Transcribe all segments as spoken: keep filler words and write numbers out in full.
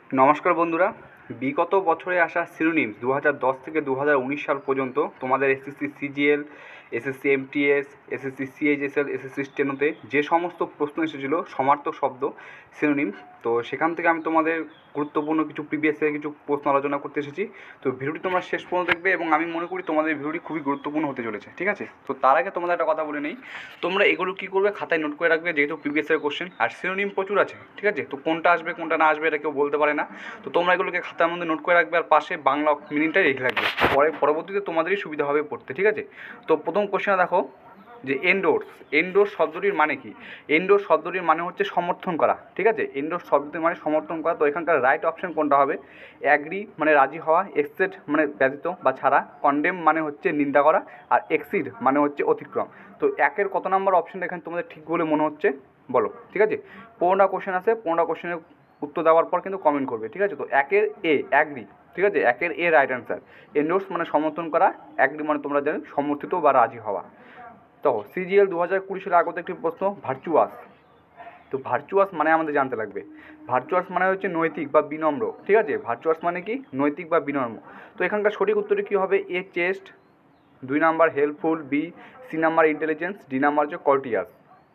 নমস্কার বন্ধুরা, বিগত বছরে আসা সিনোনিমস দু হাজার দশ থেকে দু হাজার উনিশ সাল পর্যন্ত তোমাদের SSC CGL, SSC MTS, SSC CHSL, SSC স্টেনোতে যে সমস্ত প্রশ্ন এসেছিলো সমার্থক শব্দ সিনোনিমস, তো সেখান থেকে আমি তোমাদের গুরুত্বপূর্ণ কিছু প্রিভিয়াস ইয়ার কিছু প্রশ্ন আলোচনা করতে এসেছি। তো ভিডিওটি তোমরা শেষ পর্যন্ত দেখবে এবং আমি মনে করি তোমাদের ভিডিওটি খুবই গুরুত্বপূর্ণ হতে চলেছে, ঠিক আছে? তো তার আগে তোমাদের একটা কথা বলে নেই, তোমরা এগুলো কী করবে, খাতায় নোট করে রাখবে, যেহেতু প্রিভিয়াস ইয়ার কোশ্চেন আর সিনোনিম প্রচুর আছে, ঠিক আছে? তো কোনটা আসবে কোনটা না আসবে এটা কেউ বলতে পারে না। তো তোমরা এগুলোকে খাতার মধ্যে নোট করে রাখবে আর পাশে বাংলা মিনিংটাই রেখে রাখবে, পরে পরবর্তীতে তোমাদেরই সুবিধা হবে পড়তে, ঠিক আছে? তো প্রথম কোশ্চেনে দেখো যে এন্ডোর্স, এন্ডোর্স শব্দটির মানে কি? এন্ডোর্স শব্দটির মানে হচ্ছে সমর্থন করা, ঠিক আছে? এন্ডোর্স শব্দটির মানে সমর্থন করা। তো এখানকার রাইট অপশন কোনটা হবে? অ্যাগ্রি মানে রাজি হওয়া, এক্সেপ্ট মানে ব্যতীত বা ছাড়া, কন্ডেম মানে হচ্ছে নিন্দা করা, আর এক্সিড মানে হচ্ছে অতিক্রম। তো একের কত নাম্বার অপশনটা এখানে তোমাদের ঠিক বলে মনে হচ্ছে বলো, ঠিক আছে? পনেরোটা কোশ্চেন আছে, পনেরোটা কোশ্চেনের উত্তর দেওয়ার পর কিন্তু কমেন্ট করবে, ঠিক আছে? তো একের এ অ্যাগ্রি, ঠিক আছে? একের এ রাইট অ্যান্সার। এন্ডোর্স মানে সমর্থন করা, অ্যাগ্রি মানে তোমরা জানো সমর্থিত বা রাজি হওয়া। তো সিজিএল দু হাজার কুড়ি সালে আগত একটি প্রশ্ন, ভার্চুয়াস। তো ভার্চুয়াস মানে আমাদের জানতে লাগবে, ভার্চুয়াস মানে হচ্ছে নৈতিক বা বিনম্র, ঠিক আছে? ভার্চুয়াস মানে কি? নৈতিক বা বিনম্র। তো এখানকার সঠিক উত্তরটি কী হবে? এ চেস্ট, দুই number helpful, B C number intelligence, D number হচ্ছে কর্টিয়াস।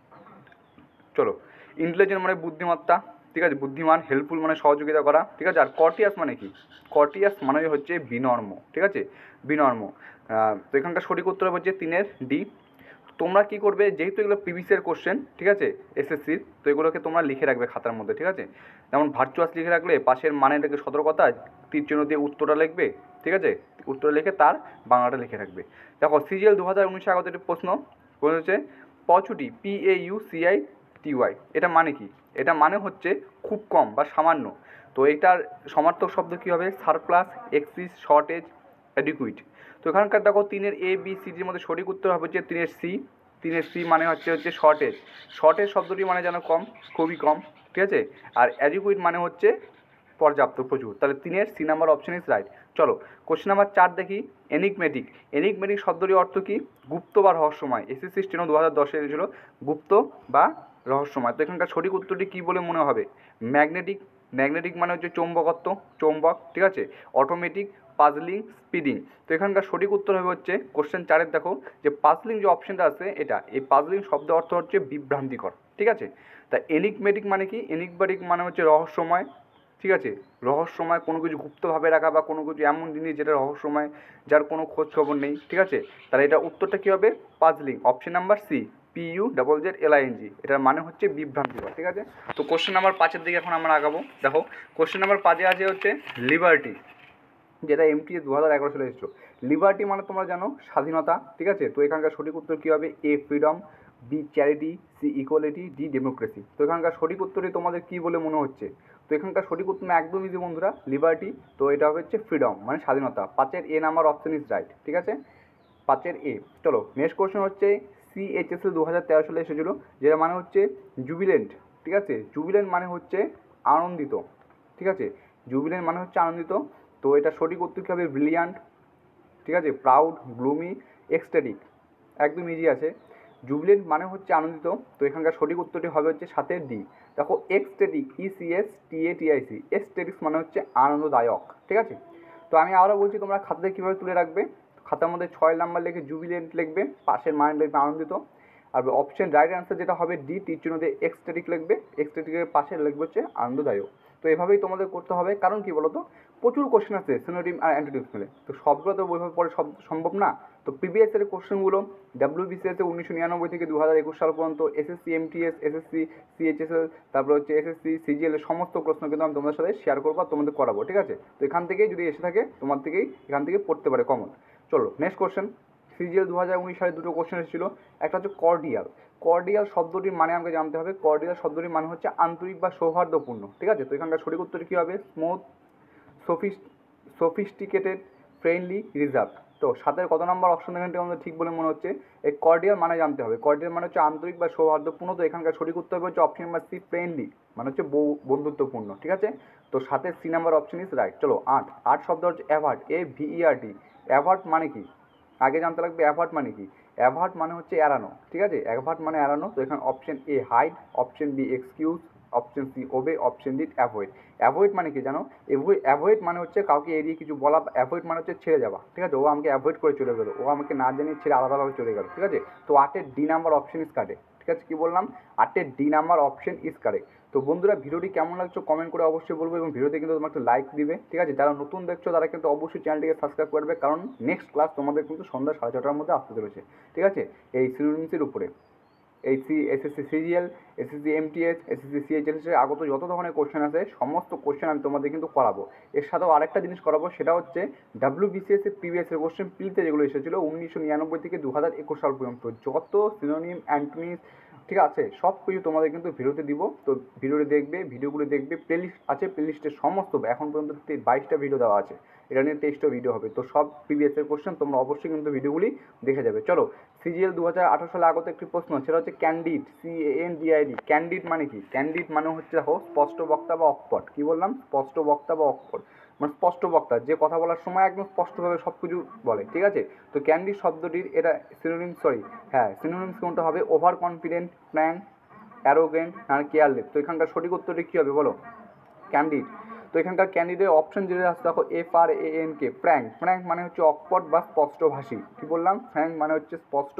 চলো, ইন্টেলিজেন্ট মানে বুদ্ধিমত্তা, ঠিক আছে? বুদ্ধিমান। হেল্পফুল মানে সহযোগিতা করা, ঠিক আছে? আর কর্টিয়াস মানে কি? কর্টিয়াস মানে হচ্ছে বিনম্র, ঠিক আছে? বিনম্র। তো এখানকার সঠিক উত্তর হচ্ছে তিনের ডি। তোমরা কী করবে, যেহেতু এগুলো প্রিভিয়াসের কোশ্চেন, ঠিক আছে, এসএসসির, তো এগুলোকে তোমরা লিখে রাখবে খাতার মধ্যে, ঠিক আছে? যেমন ভার্চুয়াস লিখে রাখলে পাশের মানেটাকে সতর্কতা, তীর চিহ্ন দিয়ে উত্তরটা লিখবে, ঠিক আছে? উত্তরটা লিখে তার বাংলাটা লিখে রাখবে। দেখো সিজিএল দু হাজার উনিশে আগত একটি প্রশ্ন হচ্ছে paucity, P A U C I T Y, এটা মানে কি? এটা মানে হচ্ছে খুব কম বা সামান্য। তো এটার সমার্থক শব্দ কী হবে? Surplus, excess, shortage, adequate. তো এখানকার দেখো তিনের এ বি সি ডির মধ্যে সঠিক উত্তর হবে হচ্ছে তিনের সি। তিনের সি মানে হচ্ছে হচ্ছে শর্টেজ। শর্টেজ শব্দটি মানে যেন কম, খুবই কম, ঠিক আছে? আর অ্যাডিকুইট মানে হচ্ছে পর্যাপ্ত, প্রচুর। তাহলে তিনের C number option is right. চলো কোশ্চেন নাম্বার চার দেখি, এনিগমেটিক। এনিগমেটিক শব্দটির অর্থ কি? গুপ্ত বা রহস্যময়। এসএসসি স্টেনো দু হাজার দশে এসেছিল গুপ্ত বা রহস্যময়। তো এখানকার সঠিক উত্তরটি কী বলে মনে হবে? ম্যাগনেটিক। ম্যাগনেটিক মানে হচ্ছে চৌম্বকত্ব, চৌম্বক, ঠিক আছে? Automatic, puzzling, speeding. তো এখানকার সঠিক উত্তর হবে হচ্ছে কোশ্চেন চারের দেখো যে পাজলিং যে অপশনটা আছে এটা, এই পাজলিং শব্দ অর্থ হচ্ছে বিভ্রান্তিকর, ঠিক আছে? তা এনিগমেটিক মানে কি? এনিগমেটিক মানে হচ্ছে রহস্যময়, ঠিক আছে? রহস্যময়, কোনো কিছু গুপ্তভাবে রাখা বা কোনো কিছু এমন জিনিস যেটা রহস্যময়, যার কোনো খোঁজ খবর নেই, ঠিক আছে? তাহলে এটা উত্তরটা কী হবে? Puzzling, option number C, P U double Z L I N G. এটার মানে হচ্ছে বিভ্রান্তিকর, ঠিক আছে? তো কোশ্চেন নাম্বার পাঁচের দিকে এখন আমরা আগাবো। দেখো কোশ্চেন নাম্বার পাঁচে আছে হচ্ছে লিবার্টি, যেটা এমটিএ দু হাজার এগারো সালে এসেছিল। লিবার্টি মানে তোমরা জানো স্বাধীনতা, ঠিক আছে? তো এখানকার সঠিক উত্তর কী হবে? A freedom, B charity, C equality, D democracy. তো এখানকার সঠিক উত্তরটি তোমাদের কী বলে মনে হচ্ছে? তো এখানকার সঠিক উত্তর একদম ইজি বন্ধুরা, লিবার্টি। তো এটা হচ্ছে ফ্রিডম মানে স্বাধীনতা। পাঁচের A number option is right, ঠিক আছে? পাঁচের এ। চলো নেক্সট কোশ্চেন হচ্ছে সিএইচএসএল দু হাজার তেরো সালে এসেছিলো, যেটা মানে হচ্ছে জুবিলেন্ট, ঠিক আছে? জুবিলেন্ট মানে হচ্ছে আনন্দিত, ঠিক আছে? জুবিলেন্ট মানে হচ্ছে আনন্দিত। তো এটা সঠিক উত্তর কী হবে? ব্রিলিয়ান্ট, ঠিক আছে? Proud, gloomy, ecstatic. একদম ইজি আছে। জুবিলেন্ট মানে হচ্ছে আনন্দিত। তো এখানকার সঠিক উত্তরটি হবে হচ্ছে সাতের ডি। দেখো ecstatic, E C S T A T I C, ecstatics মানে হচ্ছে আনন্দদায়ক, ঠিক আছে? তো আমি আরও বলছি তোমরা খাতাতে কীভাবে তুলে রাখবে। খাতার মধ্যে ছয় নাম্বার লিখে জুবিলেন্ট লিখবে, পাশের মান লিখবে আনন্দিত। আর অপশন রাইট অ্যান্সার যেটা হবে ডি, তীর চিহ্ন দিয়ে এক্সট্যাটিক লিখবে, এক্সট্যাটিকের পাশে লিখবে হচ্ছে আনন্দদায়ক। তো এভাবেই তোমাদের করতে হবে, কারণ কি বলো তো, প্রচুর কোশ্চেন আছে সিনোনিম আর অ্যান্টোনিমস মিলে, তো সবগুলো তো ওইভাবে পরে সব সম্ভব না। তো প্রিভিয়াস এর কোশ্চেনগুলো ডাব্লিউবিসিএসে উনিশশো নিরানব্বই থেকে দু হাজার একুশ সাল পর্যন্ত, এসএসসি এমটিএস, এসএসসি সিএইচএসএল, তারপরে হচ্ছে এসএসসি সিজিএল এর সমস্ত প্রশ্ন কিন্তু আমি তোমাদের সাথে শেয়ার করবো আর তোমাদের করাবো, ঠিক আছে? তো এখান থেকেই যদি এসে থাকে তোমার থেকেই এখান থেকে পড়তে পারে কমন। চলো নেক্সট কোশ্চেন, সিজিএল দু হাজার উনিশ সালে দুটো কোশ্চেন এসেছিলো। একটা হচ্ছে কর্ডিয়াল। কর্ডিয়াল শব্দটির মানে আমাকে জানতে হবে। কর্ডিয়াল শব্দটির মানে হচ্ছে আন্তরিক বা সৌহার্দ্যপূর্ণ, ঠিক আছে? তো এখানকার সঠিক উত্তর কী হবে? Smooth, sophis sophisticated, friendly, reserve. তো সাতের কত নম্বর অপশন এখান থেকে আমাদের ঠিক বলে মনে হচ্ছে? এই কর্ডিয়াল মানে জানতে হবে। কর্ডিয়াল মানে হচ্ছে আন্তরিক বা সৌহার্দ্যপূর্ণ। তো এখানকার সঠিক উত্তর হবে হচ্ছে অপশন নাম্বার সি, ফ্রেন্ডলি মানে হচ্ছে বন্ধুত্বপূর্ণ, ঠিক আছে? তো সাতের C number option is right. চলো আট, আট শব্দ হচ্ছে অ্যাভার্ট, এ ভিইআর টি। অ্যাভার্ট মানে কি? আগে জানতে লাগবে অ্যাভার্ট মানে কি। অ্যাভার্ট মানে হচ্ছে এড়ানো, ঠিক আছে? অ্যাভার্ট মানে এড়ানো। তো এখানে option A hide, option B excuse, option C obey, option D avoid. Avoid মানে কি জানো? অ্যাভয়েড মানে হচ্ছে কাউকে এড়িয়ে কিছু বলা, অ্যাভয়েড মানে হচ্ছে ছেড়ে যাওয়া, ঠিক আছে? ও আমাকে অ্যাভয়েড করে চলে গেলো, ও আমাকে না জানিয়ে ছেড়ে আলাদাভাবে চলে গেলো, ঠিক আছে? তো আটের D number option is correct, ঠিক আছে? কি বললাম? আটের D number option is correct. তো বন্ধুরা ভিডিওটি কেমন লাগছো কমেন্ট করে অবশ্যই বলবো, এবং ভিডিওতে কিন্তু তোমার একটা লাইক দিবে, ঠিক আছে? যারা নতুন দেখছো তারা কিন্তু অবশ্যই চ্যানেলটিকে সাবস্ক্রাইব করবে, কারণ নেক্সট ক্লাস তোমাদের কিন্তু সন্ধ্যা সাড়ে ছটার মধ্যে আসতে চলেছে, ঠিক আছে? এই সিনোনিমসের উপরে এই C SSC CGL, SSC MTS, SSC CHS এর আগত যত ধরনের কোশ্চেন আছে সমস্ত কোশ্চেন আমি তোমাদের কিন্তু করাবো। এর সাথেও আরেকটা জিনিস করাবো, সেটা হচ্ছে ডাব্লিউবিসিএস এর প্রিভিয়াস এর কোশ্চেন প্রিতে যেগুলো এসেছিলো উনিশশো নিরানব্বই থেকে দু হাজার একুশ সাল পর্যন্ত যত সিনোনিম, অ্যান্টোনিমস, ঠিক আছে, সব কিছু তোমাদের কিন্তু ভিডিওতে দিব। তো ভিডিওটি দেখবে, ভিডিওগুলো দেখবে, প্লেলিস্ট আছে, প্লেলিস্টে সমস্ত এখন পর্যন্ত বাইশটা ভিডিও দেওয়া আছে, এটা নিয়ে তেইশটা ভিডিও হবে। তো সব প্রিভিয়াসের কোশ্চেন তোমরা অবশ্যই কিন্তু ভিডিওগুলি দেখে যাবে। চলো, সিজিএল দু হাজার আঠারো সালে আগত একটি প্রশ্ন, সেটা হচ্ছে candid, C N D I D. Candid মানে কি? ক্যান্ডিড মানে হচ্ছে দেখো স্পষ্ট বক্তা বা অকপট। কি বললাম? স্পষ্ট বক্তা বা অকপট, মানে স্পষ্ট বক্তা, যে কথা বলার সময় একদম স্পষ্টভাবে সব কিছু বলে, ঠিক আছে? তো ক্যান্ডিড শব্দটির এটা সিনোনিম, সরি হ্যাঁ সিনোনিমস কোনটা হবে? ওভার কনফিডেন্ট, ফ্র্যাঙ্ক, অ্যারোগেন্ট আর কেয়ারলেস। তো এখানকার সঠিক উত্তরটি কী হবে বলো? ক্যান্ডিড। তো এখানকার ক্যান্ডিডের অপশন যেটা আছে দেখো F R A N K, frank. Frank মানে হচ্ছে অকপট বা স্পষ্টভাষী। কি বললাম? ফ্র্যাঙ্ক মানে হচ্ছে স্পষ্ট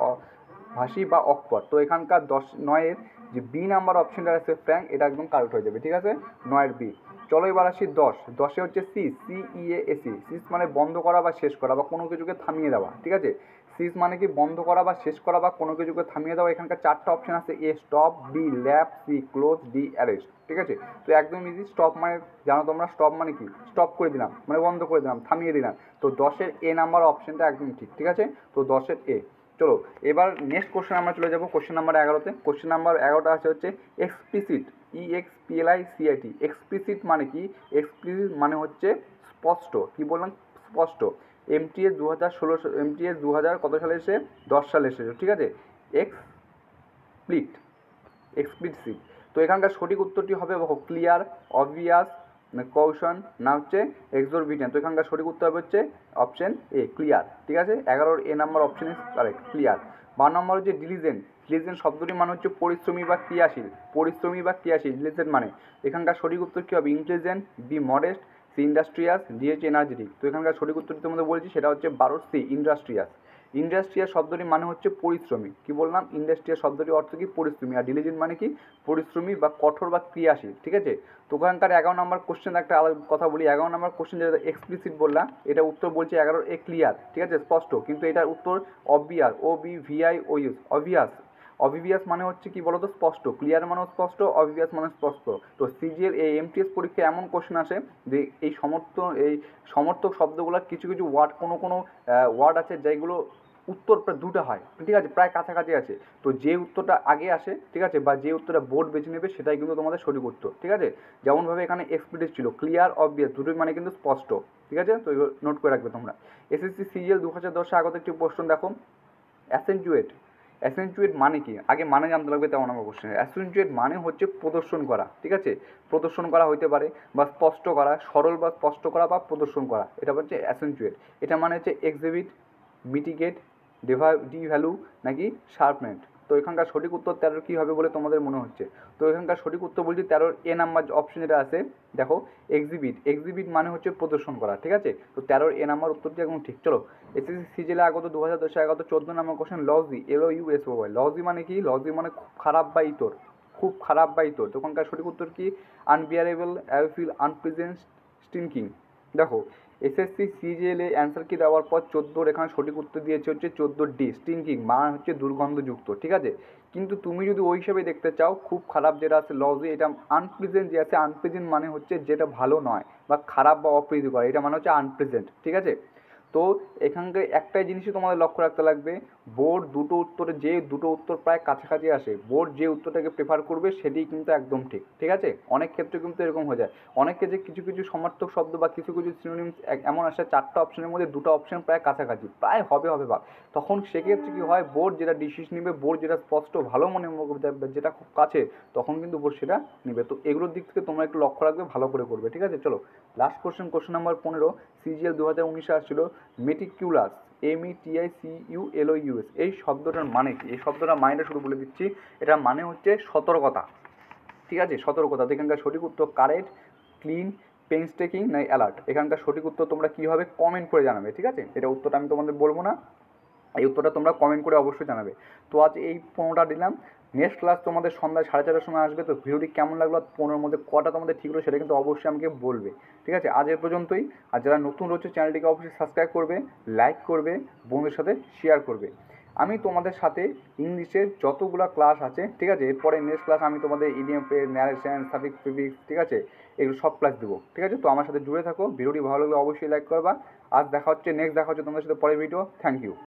ভাষী বা অকপট। তো এখানকার দশ নয়ের যে বি নাম্বার অপশনটা আছে ফ্র্যাঙ্ক, এটা একদম কারেক্ট হয়ে যাবে, ঠিক আছে? নয়ের বি। চলো এবার আসি দশ। দশে হচ্ছে C, C E A S E. Cease মানে বন্ধ করা বা শেষ করা বা কোনো কিছুকে থামিয়ে দেওয়া, ঠিক আছে? সিজ মানে কি? বন্ধ করা বা শেষ করা বা কোনো কিছুকে থামিয়ে দেওয়া। এখানকার চারটা অপশন আছে, A stop, B lap, C close, D arrest, ঠিক আছে? তো একদম ইজি। স্টপ মানে জানো তোমরা? স্টপ মানে কি? স্টপ করে দিলাম, মানে বন্ধ করে দিলাম, থামিয়ে দিলাম। তো দশের এ নাম্বার অপশনটা একদম ঠিক, ঠিক আছে? তো দশের এ। চলো এবার নেক্সট কোশ্চেন আমরা চলে যাবো কোশ্চেন নাম্বার এগারোতে। কোশ্চেন নাম্বার এগারোটা আছে হচ্ছে explicit, E X P L I C I T. Explicit মানে কি? এক্সপ্লিসিট মানে হচ্ছে স্পষ্ট। কি বললাম? স্পষ্ট। এমটিএস দু হাজার ষোলোশো এমটিএস দু হাজার কত সালে এসে? দশ সালে এসেছে, ঠিক আছে? এক্সপ্লিট, এক্সপ্লিসিট। তো এখানকার সঠিক উত্তরটি হবে ক্লিয়ার, অবভিয়াস, কৌশন না হচ্ছে এক্সোরবিটেন্ট। তো এখানকার সঠিক উত্তর হবে হচ্ছে অপশন এ, ক্লিয়ার, ঠিক আছে? এগারোর A number option is correct, clear. বারো নম্বর হচ্ছে ডিলিজেন্ট। ডিলিজেন্ট শব্দটি মানে হচ্ছে পরিশ্রমী বা ক্রিয়াশীল, পরিশ্রমী বা ক্রিয়াশীল, ডিলিজেন্ট মানে। এখানকার সঠিক উত্তর কী হবে? Intelligent, B modest, C industrious, D হচ্ছে এনার্জেটিক। তো এখানকার সঠিক উত্তরটি তোমাদের বলছি, সেটা হচ্ছে বারো সি, ইন্ডাস্ট্রিয়াস। ইন্ডাস্ট্রিয়াল শব্দটি মানে হচ্ছে পরিশ্রমী। কি বললাম? ইন্ডাস্ট্রিয়াল শব্দটি অর্থ কি? পরিশ্রমী। আর ডিলিজেন্ট মানে কি? পরিশ্রমী বা কঠোর বা ক্রিয়াশীল, ঠিক আছে? তো ওখানকার এগারো নম্বর কোশ্চেন একটা আলাদা কথা বলি। এগারো নম্বর কোশ্চেন যেটা এক্সপ্লিসিট বললাম, এটা উত্তর বলছে এগারো এ ক্লিয়ার, ঠিক আছে? স্পষ্ট। কিন্তু এটার উত্তর obvious, O B V I O U S, obvious. Obvious মানে হচ্ছে কি বলতো? স্পষ্ট। ক্লিয়ার মানে স্পষ্ট, অবভিয়াস মানে স্পষ্ট। তো সিজিএল এই এমটিএস পরীক্ষায় এমন কোশ্চেন আসে যে এই সমর্থ এই সমর্থক শব্দগুলোর কিছু কিছু ওয়ার্ড, কোনো কোনো ওয়ার্ড আছে যেগুলো উত্তর প্রায় দুটো হয়, ঠিক আছে? প্রায় কাছাকাছি আছে। তো যে উত্তরটা আগে আসে, ঠিক আছে, বা যে উত্তরটা বোর্ড বেছে নেবে সেটাই কিন্তু তোমাদের সঠিক উত্তর, ঠিক আছে? যেমনভাবে এখানে এক্সপ্লিসিট ছিল, ক্লিয়ার, অবভিয়াস, দুটোই মানে কিন্তু স্পষ্ট, ঠিক আছে? তো নোট করে রাখবে তোমরা। এসএসসি সিজিএল দু হাজার দশে আগত একটি প্রশ্ন দেখো, অ্যাসেন্টুয়েট। অ্যাসেন্টুয়েট মানে কি? আগে মানে জানতে লাগবে, তেমন আমার কোশ্চেন। অ্যাসেন্টুয়েট মানে হচ্ছে প্রদর্শন করা, ঠিক আছে? প্রদর্শন করা হইতে পারে, বা স্পষ্ট করা, সরল বা স্পষ্ট করা বা প্রদর্শন করা, এটা হচ্ছে অ্যাসেন্টুয়েট। এটা মানে হচ্ছে এক্সিবিট, মিটিগেট, ডিভা ডিভ্যালু নাকি শার্পনেট। তো এখানকার সঠিক উত্তর তেরোর কী হবে বলে তোমাদের মনে হচ্ছে? তো এখানকার সঠিক উত্তর বলছি তেরোর এ নাম্বার অপশন যেটা আছে দেখো, এক্সিবিট। এক্সিবিট মানে হচ্ছে প্রদর্শন করা, ঠিক আছে? তো তেরোর এ নাম্বার উত্তরটি একদম ঠিক। চলো এসএসসি সিজিএলে আগত দু হাজার দশে আগত চোদ্দো number question, lousy, L O U S O Y. Lousy মানে কি? লজি মানে খুব খারাপ বা ইতর, খুব খারাপ বা ইতর। তো ওখানকার সঠিক উত্তর কি? Unbearable, I feel unpleasant, stinking. দেখো এসএসসি সিজিএল এ অ্যান্সার কি দেওয়ার পর চোদ্দোর এখানে সঠিক উত্তর দিয়েছে হচ্ছে চোদ্দো ডি, স্টিনকিং, মানে হচ্ছে দুর্গন্ধযুক্ত, ঠিক আছে? কিন্তু তুমি যদি ওই হিসাবে দেখতে চাও, খুব খারাপ যেটা আছে লজি, এটা আনপ্লেজেন্ট যে আছে, আনপ্লেজেন্ট মানে হচ্ছে যেটা ভালো নয় বা খারাপ বা অপ্রীতিকর, এটা মানে হচ্ছে আনপ্লেজেন্ট, ঠিক আছে? তো এখানকার একটাই জিনিসই তোমাদের লক্ষ্য রাখতে লাগবে, বোর্ড দুটো উত্তরে যে দুটো উত্তর প্রায় কাছাকাছি আসে, বোর্ড যে উত্তরটাকে প্রেফার করবে সেটি কিন্তু একদম ঠিক, ঠিক আছে? অনেক ক্ষেত্রে কিন্তু এরকম হয়ে যায়, অনেক ক্ষেত্রে কিছু কিছু সমার্থক শব্দ বা কিছু কিছু সিনোনিমস এমন আসে চারটা অপশনের মধ্যে দুটো অপশন প্রায় কাছাকাছি, প্রায় হবে হবে বা তখন সেক্ষেত্রে কী হয়, বোর্ড যেটা ডিসিশন নেবে, বোর্ড যেটা স্পষ্ট ভালো মনে যেটা খুব কাছে, তখন কিন্তু বোর্ড সেটা নেবে। তো এগুলোর দিক থেকে তোমরা একটু লক্ষ্য রাখবে, ভালো করে করবে, ঠিক আছে? চলো লাস্ট কোশ্চেন, কোশ্চেন নাম্বার পনেরো। সিজিএল দু হাজার উনিশে আসছিল meticulous, M E T I C U L O U S. এই শব্দটার মানে কি? এই শব্দটার মানেটা শুধু বলে দিচ্ছি, এটার মানে হচ্ছে সতর্কতা, ঠিক আছে, সতর্কতা। তো এখানকার সঠিক উত্তর কারেক্ট, ক্লিন, পেইনস্টেকিং না অ্যালার্ট। এখানকার সঠিক উত্তর তোমরা কী হবে কমেন্ট করে জানাবে, ঠিক আছে। এটা উত্তরটা আমি তোমাদের বলবো না, এই উত্তরটা তোমরা কমেন্ট করে অবশ্যই জানাবে। তো আজ এই পনেরোটা দিলাম, নেক্সট ক্লাস তোমাদের সন্ধ্যায় সাড়ে চারটার সময় আসবে। তো ভিডিওটি কেমন লাগলো, পনেরোর মধ্যে কটা তোমাদের ঠিক হলো সেটা কিন্তু অবশ্যই আমাকে বলবে, ঠিক আছে। আজ এ পর্যন্তই। আর যারা নতুন রয়েছে চ্যানেলটিকে অবশ্যই সাবস্ক্রাইব করবে, লাইক করবে, বন্ধুদের সাথে শেয়ার করবে। আমি তোমাদের সাথে ইংলিশের যতগুলো ক্লাস আছে, ঠিক আছে, এরপরে নেক্সট ক্লাস আমি তোমাদের idiom page, narration, suffix, prefix, ঠিক আছে, এগুলো সব ক্লাস দেবো, ঠিক আছে। তো আমার সাথে জুড়ে থাকো, ভিডিওটি ভালো লাগলে অবশ্যই লাইক করবা। আজ দেখা হচ্ছে, নেক্সট দেখা হচ্ছে তোমাদের সাথে পরের ভিডিও। Thank you.